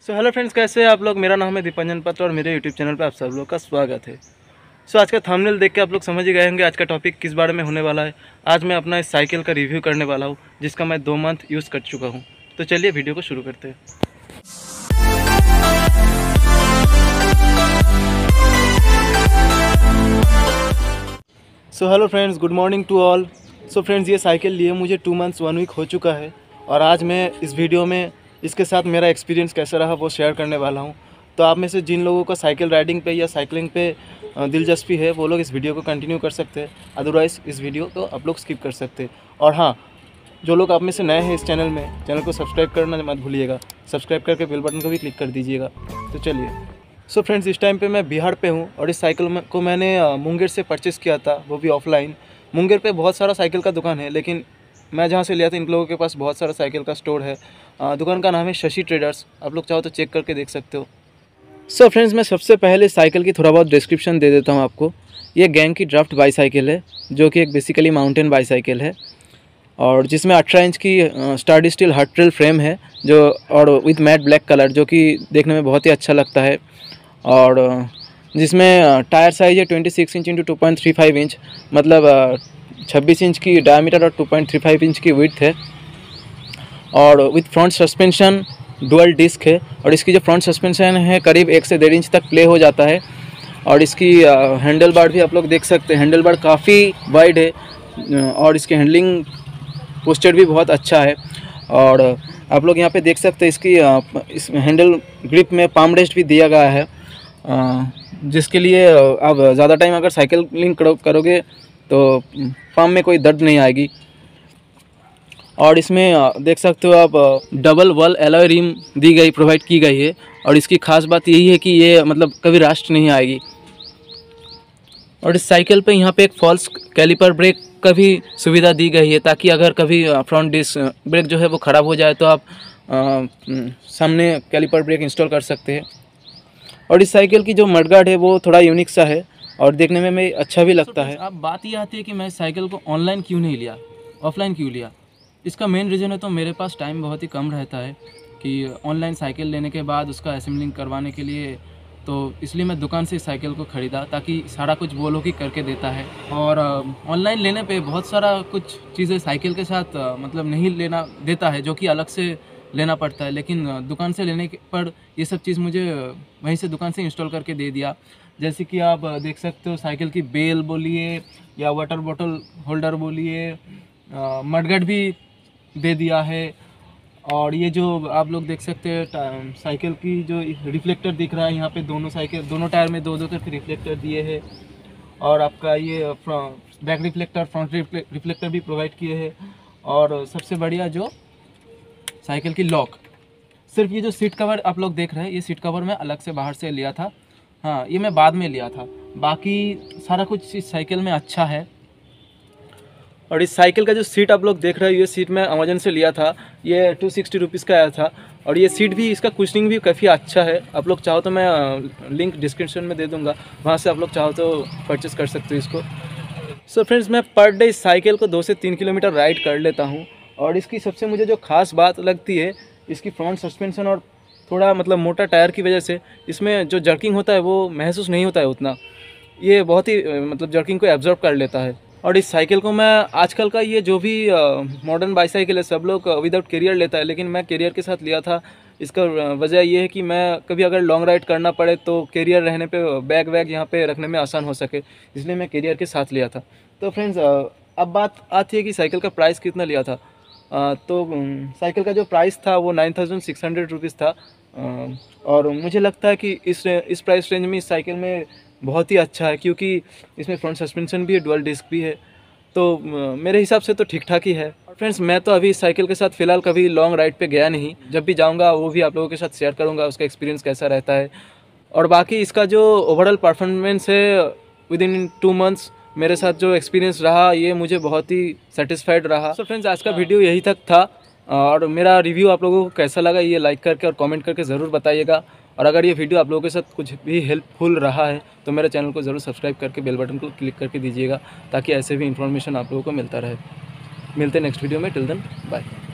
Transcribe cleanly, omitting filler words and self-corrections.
Hello friends, कैसे हैं आप लोग। मेरा नाम है दीपांजन पत्र और मेरे यूट्यूब चैनल पे आप सब लोग का स्वागत है। आज का थंबनेल देख के आप लोग समझ ही गए होंगे आज का टॉपिक किस बारे में होने वाला है। आज मैं अपना इस साइकिल का रिव्यू करने वाला हूँ जिसका मैं 2 मंथ यूज़ कर चुका हूँ। तो चलिए वीडियो को शुरू करते हैं। Hello friends, good morning to all. Friends, ये साइकिल लिए मुझे 2 मंथ्स 1 वीक हो चुका है और आज मैं इस वीडियो में इसके साथ मेरा एक्सपीरियंस कैसा रहा वो शेयर करने वाला हूँ। तो आप में से जिन लोगों का साइकिल राइडिंग पे या साइकिलिंग पे दिलचस्पी है वो लोग इस वीडियो को कंटिन्यू कर सकते हैं, अदरवाइज़ इस वीडियो को आप लोग स्किप कर सकते हैं। और हाँ, जो लोग आप में से नए हैं इस चैनल को सब्सक्राइब करना मत भूलिएगा। सब्सक्राइब करके बेल बटन को भी क्लिक कर दीजिएगा। तो चलिए। फ्रेंड्स, इस टाइम पे मैं बिहार पे हूँ और इस साइकिल को मैंने मुंगेर से परचेज़ किया था, वो भी ऑफलाइन। मुंगेर पे बहुत सारा साइकिल का दुकान है, लेकिन मैं जहाँ से लिया था इन लोगों के पास बहुत सारा साइकिल का स्टोर है। दुकान का नाम है शशि ट्रेडर्स, आप लोग चाहो तो चेक करके देख सकते हो। फ्रेंड्स, मैं सबसे पहले साइकिल की थोड़ा बहुत डिस्क्रिप्शन दे देता हूँ आपको। ये गैंग की ड्राफ्ट बाईसाइकिल है जो कि एक बेसिकली माउंटेन बाईसाइकिल है और जिसमें 18 इंच की sturdy steel hardtail frame है जो और विथ मैट ब्लैक कलर, जो कि देखने में बहुत ही अच्छा लगता है। और जिसमें टायर साइज़ है 26 इंच इंटू 2.35 इंच, मतलब 26 इंच की डायमीटर और 2.35 इंच की विड्थ है। और with front suspension dual disc है और इसकी जो फ्रंट सस्पेंशन है करीब 1 से 1.5 इंच तक प्ले हो जाता है। और इसकी हैंडल बार भी आप लोग देख सकते हैं, हैंडल बार काफ़ी वाइड है और इसकी हैंडलिंग पोस्चर भी बहुत अच्छा है। और आप लोग यहाँ पे देख सकते हैं इसकी इस हैंडल ग्रिप में पाम रेस्ट भी दिया गया है, जिसके लिए आप ज़्यादा टाइम अगर साइकिलिंग करोगे तो पाम में कोई दर्द नहीं आएगी। और इसमें देख सकते हो आप double wall alloy rim provide की गई है और इसकी खास बात यही है कि ये मतलब कभी रस्ट नहीं आएगी। और इस साइकिल पे यहाँ पे एक फॉल्स कैलिपर ब्रेक का भी सुविधा दी गई है, ताकि अगर कभी फ्रंट डिस्क ब्रेक जो है वो ख़राब हो जाए तो आप सामने कैलिपर ब्रेक इंस्टॉल कर सकते हैं। और इस साइकिल की जो मडगार्ड है वो थोड़ा यूनिक सा है और देखने में अच्छा भी लगता है। अब बात ये आती है कि मैं साइकिल को ऑनलाइन क्यों नहीं लिया, ऑफलाइन क्यों लिया। इसका मेन रीज़न है तो मेरे पास टाइम बहुत ही कम रहता है कि ऑनलाइन साइकिल लेने के बाद उसका असेंबलिंग करवाने के लिए, तो इसलिए मैं दुकान से साइकिल को ख़रीदा ताकि सारा कुछ वो लोग ही करके देता है। और ऑनलाइन लेने पे बहुत सारा कुछ चीज़ें साइकिल के साथ मतलब नहीं लेना देता है, जो कि अलग से लेना पड़ता है। लेकिन दुकान से लेने पर ये सब चीज़ मुझे वहीं से दुकान से इंस्टॉल करके दे दिया। जैसे कि आप देख सकते हो साइकिल की बेल बोलिए या वाटर बॉटल होल्डर बोलिए, मडगार्ड भी दे दिया है। और ये जो आप लोग देख सकते हैं साइकिल की जो रिफ्लेक्टर दिख रहा है, यहाँ पे दोनों टायर में 2-2 करके रिफ्लेक्टर दिए हैं। और आपका ये बैक रिफ्लेक्टर फ्रंट रिफ्लेक्टर भी प्रोवाइड किए हैं। और सबसे बढ़िया जो साइकिल की लॉक, सिर्फ ये जो सीट कवर आप लोग देख रहे हैं, ये सीट कवर मैं अलग से बाहर से लिया था। हाँ, ये मैं बाद में लिया था। बाकी सारा कुछ इस साइकिल में अच्छा है। और इस साइकिल का जो सीट आप लोग देख रहे हैं, ये सीट मैं अमेजन से लिया था, ये 260 रुपीज़ का आया था। और ये सीट भी, इसका कुशनिंग भी काफ़ी अच्छा है। आप लोग चाहो तो मैं लिंक डिस्क्रिप्शन में दे दूँगा, वहाँ से आप लोग चाहो तो परचेस कर सकते हो इसको। फ्रेंड्स, मैं पर डे इस साइकिल को 2 से 3 किलोमीटर राइड कर लेता हूँ। और इसकी सबसे मुझे जो खास बात लगती है, इसकी फ्रंट सस्पेंशन और थोड़ा मतलब मोटा टायर की वजह से इसमें जो जर्किंग होता है वो महसूस नहीं होता है उतना। ये बहुत ही मतलब जर्किंग को एब्जॉर्ब कर लेता है। और इस साइकिल को मैं आजकल का ये जो भी मॉडर्न बाईसाइकिल है सब लोग विदाउट कैरियर लेता है, लेकिन मैं कैरियर के साथ लिया था। इसका वजह ये है कि मैं कभी अगर लॉन्ग राइड करना पड़े तो कैरियर रहने पे बैग वैग यहाँ पे रखने में आसान हो सके, इसलिए मैं कैरियर के साथ लिया था। तो फ्रेंड्स, अब बात आती है कि साइकिल का प्राइस कितना लिया था। तो साइकिल का जो प्राइस था वो 9600 रुपीज़ था। और मुझे लगता है कि इस प्राइस रेंज में इस साइकिल में बहुत ही अच्छा है, क्योंकि इसमें फ्रंट सस्पेंशन भी है, डुअल डिस्क भी है। तो मेरे हिसाब से तो ठीक ठाक ही है। फ्रेंड्स, मैं तो अभी इस साइकिल के साथ फ़िलहाल कभी लॉन्ग राइड पे गया नहीं, जब भी जाऊंगा वो भी आप लोगों के साथ शेयर करूंगा उसका एक्सपीरियंस कैसा रहता है। और बाकी इसका जो ओवरऑल परफॉर्मेंस है विद इन 2 मंथ्स मेरे साथ जो एक्सपीरियंस रहा, ये मुझे बहुत ही सेटिस्फाइड रहा। फ्रेंड्स, आज का वीडियो यही तक था और मेरा रिव्यू आप लोगों को कैसा लगा ये लाइक करके और कमेंट करके ज़रूर बताइएगा। और अगर ये वीडियो आप लोगों के साथ कुछ भी हेल्पफुल रहा है तो मेरे चैनल को ज़रूर सब्सक्राइब करके बेल बटन को क्लिक करके दीजिएगा, ताकि ऐसे भी इन्फॉर्मेशन आप लोगों को मिलता रहे। मिलते हैं नेक्स्ट वीडियो में। Till then bye.